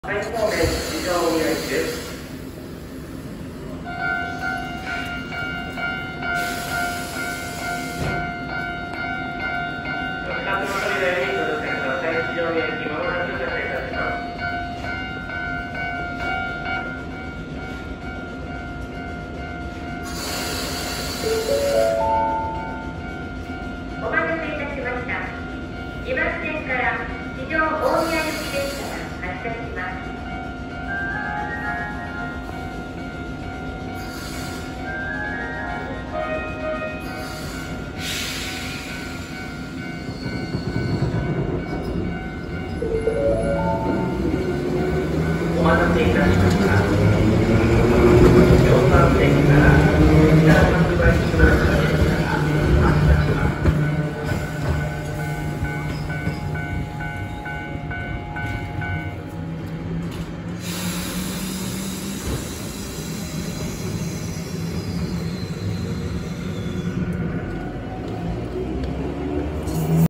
はい、方面、以上お願いです。お近くの扉にご乗船ください。以上に行きまもなく発車いたします。 お待たせいたしました。2番線から地上大宮行き列車が発車します。 お待たせいたしました。4番線